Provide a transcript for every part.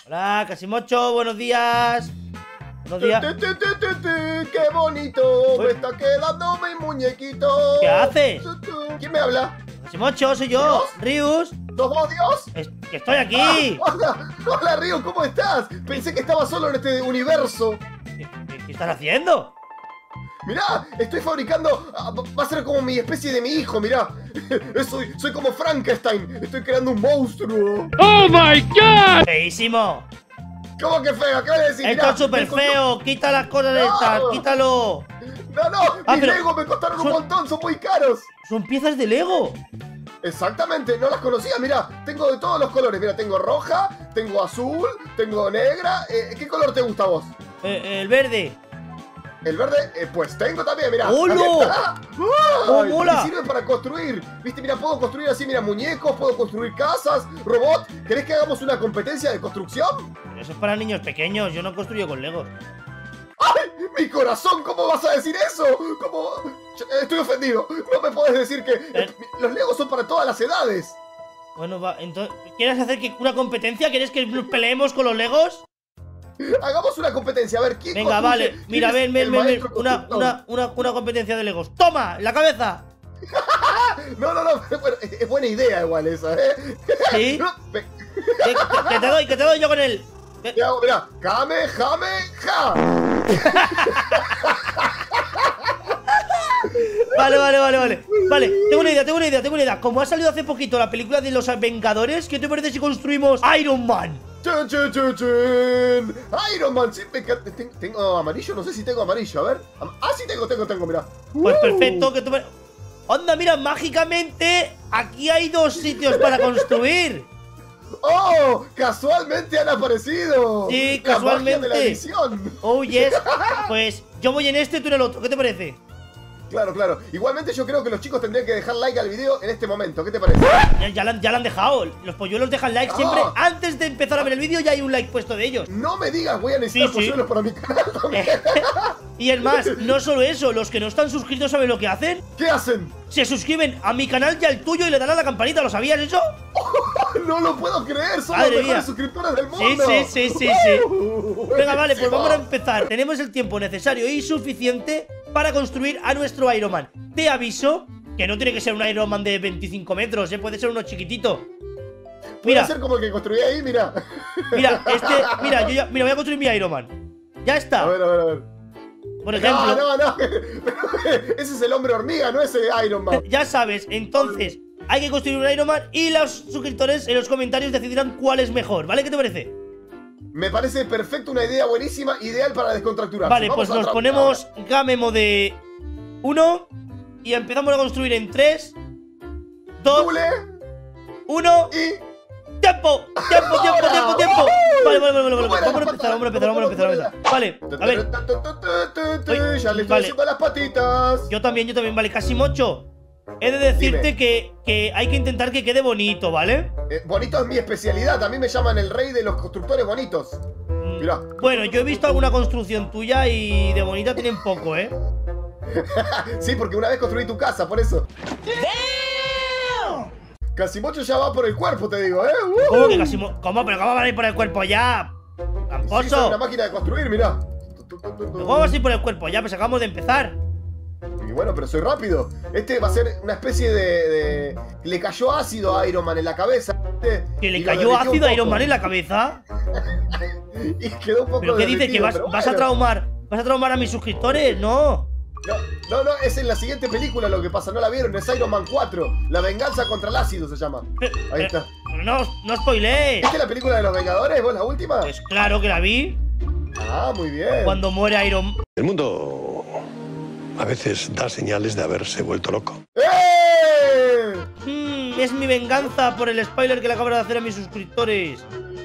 Hola, Casimocho, buenos días. Buenos días. ¡Qué bonito! Me está quedando mi muñequito. ¿Qué hace? ¿Quién me habla? Casimocho, soy yo, Rius. ¿Sos vos, Dios? Que estoy aquí. Hola, Río, ¿cómo estás? Pensé que estaba solo en este universo. ¿Qué estás haciendo? Mirá, estoy fabricando. Va a ser como mi especie de mi hijo, mirá. Soy como Frankenstein. Estoy creando un monstruo. ¡Oh my God! Feísimo. ¿Cómo que feo? ¿Qué vas a decir? Esto es súper feo. Quita las cosas de estas. Quítalo. No, mis pero Legos me costaron un montón, son muy caros. Son piezas de Lego. Exactamente, no las conocía, mirá, tengo de todos los colores, mira, tengo roja, tengo azul, tengo negra. ¿Qué color te gusta a vos? El verde. El verde, pues tengo también, mira. ¡Hola! ¡Oh, mola! Me sirve para construir, viste, mira, puedo construir así, mira, muñecos, puedo construir casas, robots. ¿Querés que hagamos una competencia de construcción? Eso es para niños pequeños, yo no construyo con Legos. ¡Ay! ¡Mi corazón! ¿Cómo vas a decir eso? ¿Cómo? Estoy ofendido. No me podés decir que los Legos son para todas las edades. Bueno, va, entonces, ¿quieres hacer una competencia? ¿Quieres que nos peleemos con los Legos? Hagamos una competencia, a ver quién. Venga, vale, mira, ven. Una competencia de Legos. ¡Toma! ¡En la cabeza! No, bueno, es buena idea igual esa, ¿eh? ¿Sí? Que te doy yo con él. Te hago, mirá, Kamehameha. Vale, tengo una idea. Como ha salido hace poquito la película de los Vengadores, ¿qué te parece si construimos Iron Man? ¡Chun! Iron Man, sí, tengo amarillo, no sé si tengo amarillo, a ver. Sí, tengo, mirá. Pues perfecto, que tú me... Onda, mira, mágicamente aquí hay dos sitios para construir. ¡Oh! ¡Casualmente han aparecido! Sí, casualmente. La magia de la edición. Oh, yes. Pues yo voy en este, tú en el otro. ¿Qué te parece? Claro. Igualmente yo creo que los chicos tendrían que dejar like al video en este momento. ¿Qué te parece? Ya lo han dejado. Los polluelos dejan like siempre. Antes de empezar a ver el vídeo ya hay un like puesto de ellos. No me digas, voy a necesitar polluelos para mi canal también. Y es más, no solo eso, los que no están suscritos, ¿saben lo que hacen? ¿Qué hacen? Se suscriben a mi canal y al tuyo y le dan a la campanita. ¿Lo sabías eso? No lo puedo creer, son Madre los mejores mía. suscriptores del mundo. Sí. Venga, vale, pues vamos a empezar. Tenemos el tiempo necesario y suficiente para construir a nuestro Iron Man. Te aviso que no tiene que ser un Iron Man de 25 metros, puede ser uno chiquitito. Puede ser como el que construí ahí, mira. Mira, voy a construir mi Iron Man. Ya está. A ver. Por ejemplo. No. Ese es el hombre hormiga, no ese Iron Man. Ya sabes, entonces hay que construir un Iron Man y los suscriptores en los comentarios decidirán cuál es mejor, ¿vale? ¿Qué te parece? Me parece perfecto, una idea buenísima, ideal para descontracturar. Vale, pues nos ponemos Gamemo de 1 y empezamos a construir en 3, 2, 1 y... ¡Tiempo! Vale, vamos a empezar. Vale, a ver. Ya le estoy haciendo las patitas. Yo también, vale, Casimocho. He de decirte que hay que intentar que quede bonito, ¿vale? Bonito es mi especialidad, a mí me llaman el rey de los constructores bonitos. Mirá. Bueno, yo he visto alguna construcción tuya y de bonita tienen poco, ¿eh? Sí, porque una vez construí tu casa, por eso. Casimocho ya va por el cuerpo, te digo, ¿eh? ¿Cómo que Casimocho? ¿Cómo? ¿Pero cómo va a ir por el cuerpo ya? ¡Tramposo! Sí, soy una máquina de construir, mirá. ¿Cómo vas a ir por el cuerpo ya? Pues acabamos de empezar. Y bueno, pero soy rápido. Este va a ser una especie de... Le cayó ácido a Iron Man en la cabeza. ¿Que le cayó ácido a Iron Man en la cabeza? Y quedó un poco... ¿Pero qué dices? ¿Que vas a traumar? ¿Vas a traumar a mis suscriptores? No. No, es en la siguiente película lo que pasa, no la vieron, es Iron Man 4, La venganza contra el ácido se llama. Ahí está. No spoilees. ¿Viste la película de los Vengadores, vos, la última? Pues claro que la vi. Ah, muy bien. Cuando muere Iron Man. El mundo a veces da señales de haberse vuelto loco. Es mi venganza por el spoiler que le acabo de hacer a mis suscriptores.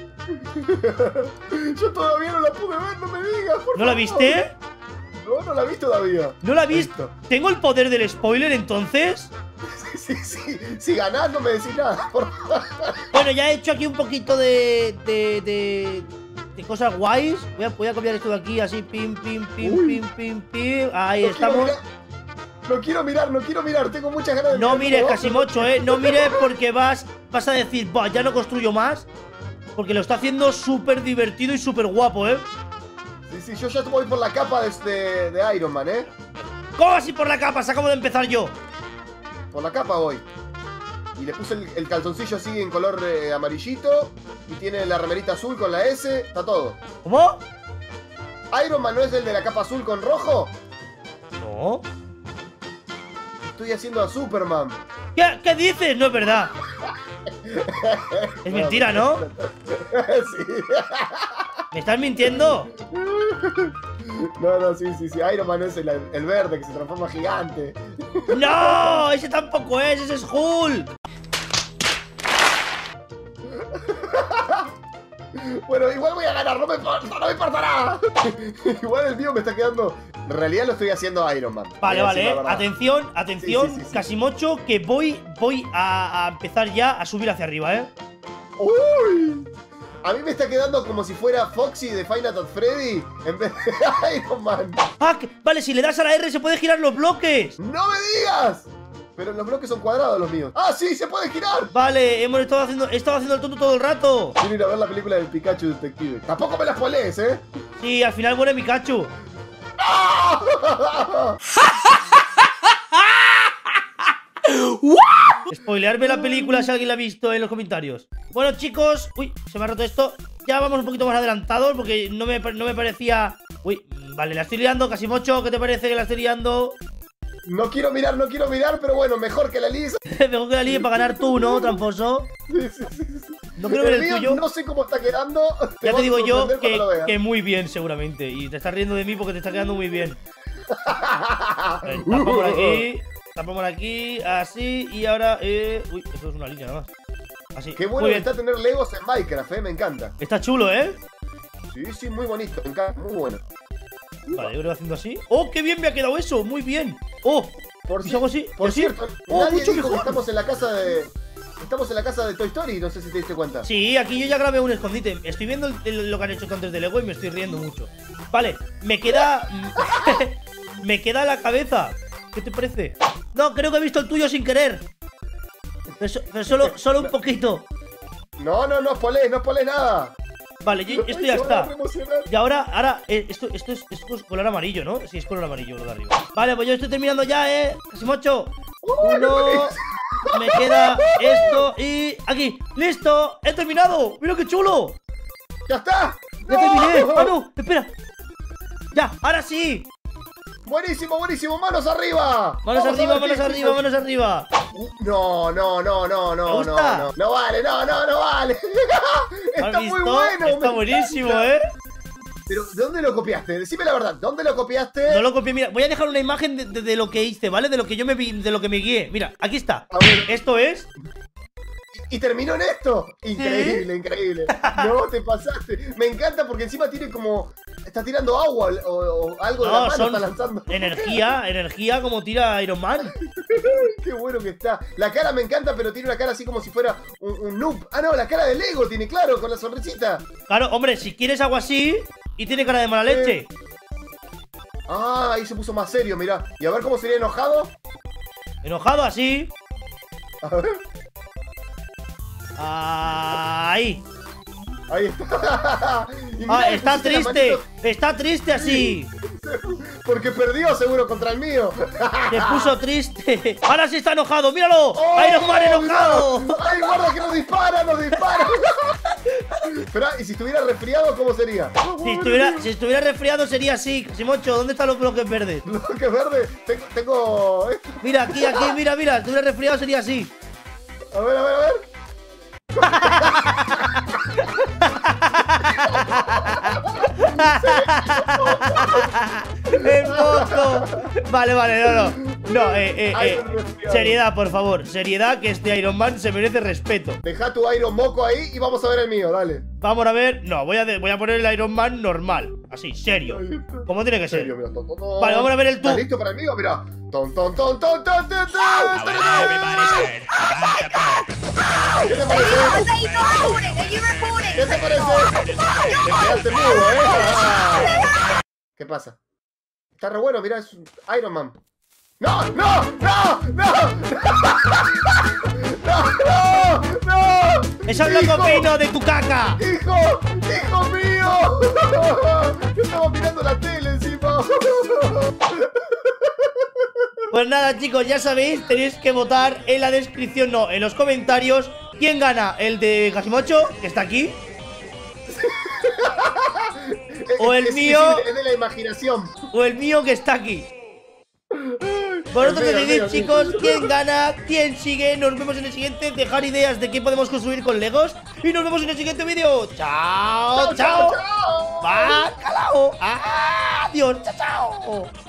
Yo todavía no la pude ver, no me digas, por favor. ¿No la viste? No la vi todavía. ¿No la viste? ¿Tengo el poder del spoiler entonces? Sí. Si ganás no me decís nada, por favor. Bueno, ya he hecho aquí un poquito de cosas guays. Voy a copiar esto de aquí, así, pim. Ahí estamos. No quiero mirar, tengo muchas ganas de No mirar. mires, Casimocho, no mires porque vas a decir, bah, ya no construyo más. porque lo está haciendo súper divertido y súper guapo, ¿eh? Sí, yo ya voy por la capa de Iron Man, ¿eh? ¿Cómo así por la capa? Se acabo de empezar yo. Por la capa voy. Y le puse el calzoncillo así en color amarillito. Y tiene la remerita azul con la S. Está todo. ¿Cómo? ¿Iron Man no es el de la capa azul con rojo? No. Estoy haciendo a Superman. ¿Qué dices? No es verdad. Es mentira, ¿no? Sí. ¿Me estás mintiendo? No, sí. Iron Man es el verde que se transforma gigante. ¡No! Ese tampoco es, ese es Hulk. Bueno, igual voy a ganar, no me importa nada. Igual el mío me está quedando. En realidad lo estoy haciendo a Iron Man. Vale. Atención, Sí. Casimocho, que voy a empezar ya a subir hacia arriba, ¿eh? ¡Uy! A mí me está quedando como si fuera Foxy de Five Nights at Freddy en vez de Iron Man. Ah, vale, si le das a la R se puede girar los bloques. ¡No me digas! Pero los bloques son cuadrados los míos. ¡Ah, sí! ¡Se puede girar! Vale, he estado haciendo el tonto todo el rato. Quiero ir a ver la película del Pikachu Detective. Tampoco me la spoilees, ¿eh? Sí, al final muere Pikachu. ¡Ah! Spoilearme la película si alguien la ha visto en los comentarios. Bueno, chicos, uy, se me ha roto esto. Ya vamos un poquito más adelantados porque no me parecía. Uy, vale, la estoy liando, Casimocho. ¿Qué te parece que la estoy liando? No quiero mirar, pero bueno, mejor que la Liz. Mejor que la líe para ganar tú, ¿no, tramposo? Sí. No quiero ver el mío tuyo. No sé cómo está quedando. Ya te digo yo que que muy bien, seguramente. Y te estás riendo de mí porque te está quedando muy bien. Tapa por aquí. Tapa por aquí. Así. Y ahora. Uy, esto es una línea nada más. Así. Qué bueno que está tener Legos en Minecraft, me encanta. Está chulo, ¿eh? Sí, muy bonito, me encanta, muy bueno. Vale, yo lo voy haciendo así. ¡Oh, qué bien me ha quedado eso! ¡Muy bien! ¡Oh! Por algo así. cierto, ¡Oh, nadie mucho dijo mejor! que estamos en la casa de Toy Story, no sé si te diste cuenta. Sí, aquí yo ya grabé un escondite. Estoy viendo lo que han hecho antes de Lego y me estoy riendo mucho. Vale, me queda. Me queda la cabeza. ¿Qué te parece? No, creo que he visto el tuyo sin querer. Pero solo un poquito. No spoilees nada. Vale, esto ya está. Y ahora, esto es color amarillo, ¿no? Sí, es color amarillo lo de arriba. Vale, pues yo estoy terminando ya, Casimocho. Uno. Me queda esto y aquí. ¡Listo! ¡He terminado! ¡Mira qué chulo! ¡Ya está! ¡Ya terminé! ¡Ah, no! ¡Espera! ¡Ya! ¡Ahora sí! Buenísimo, manos arriba. Manos arriba. No. No vale. Está muy bueno. Está buenísimo, ¿eh? Pero, ¿de dónde lo copiaste? Decime la verdad, ¿dónde lo copiaste? No lo copié, mira, voy a dejar una imagen de lo que hice, ¿vale? De lo que yo me vi, de lo que me guié. Mira, aquí está. A ver. Esto es. Y terminó en esto. Increíble. No, te pasaste. Me encanta porque encima tiene como. Está tirando agua o algo de la mano está lanzando. Energía como tira Iron Man. Qué bueno que está. La cara me encanta, pero tiene una cara así como si fuera un noob. Ah, no, la cara de Lego tiene, claro, con la sonrisita. Claro, hombre, si quieres algo así y tiene cara de mala leche. Ah, ahí se puso más serio, mirá. Y a ver cómo sería enojado. Enojado así. A ver. Ahí. Ahí está. Está triste. Está triste así. Porque perdió seguro contra el mío. Se puso triste. Ahora sí está enojado, míralo. Oh, Iron Man enojado. Ay, guarda que nos dispara. Pero, ¿y si estuviera resfriado, cómo sería? Si estuviera resfriado sería así. Casimocho, ¿dónde están los bloques verdes? Bloques verdes. Tengo. Mira, aquí, mira. Si estuviera resfriado sería así. A ver. ¡Hermoso! Vale, no. Seriedad, por favor. Seriedad, que este Iron Man se merece respeto. Deja tu Iron Moco ahí y vamos a ver el mío, dale. Vamos a ver. No, voy a poner el Iron Man normal. Así, serio. Como tiene que ser. Serio, mira, Vale, vamos a ver el tú. ¿Estás listo para el mío? Mira. ¿Qué te parece? ¿Qué te parece? Te quedaste mudo, ¿eh? ¿Qué pasa? Está re bueno, mirá, es un Iron Man. ¡No! ¡No! ¡No! ¡No! ¡No! ¡No! ¡Eso es lo copino de tu caca! ¡Hijo! ¡Hijo mío! Yo estaba mirando la tele encima. Pues nada, chicos, ya sabéis, tenéis que votar en la descripción, no, en los comentarios. ¿Quién gana? ¿El de Gasimocho, que está aquí? ¿O el mío? Es de la imaginación. ¿O el mío, que está aquí? Vosotros decidid, chicos, quién gana, quién sigue. Nos vemos en el siguiente. Dejar ideas de qué podemos construir con Legos. Y nos vemos en el siguiente vídeo. ¡Chao, chao! ¡Bacalao! ¡Adiós! ¡Chao, chao!